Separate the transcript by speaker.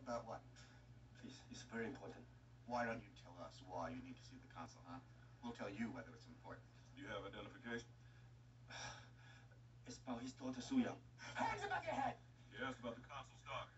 Speaker 1: About what?
Speaker 2: Please, it's very important.
Speaker 1: Why don't you tell us why you need to see the consul, huh? We'll tell you whether it's important.
Speaker 3: Do you have identification?
Speaker 2: It's about his daughter, Su Yang.
Speaker 1: Hands above your head!
Speaker 3: He asked about the consul's daughter.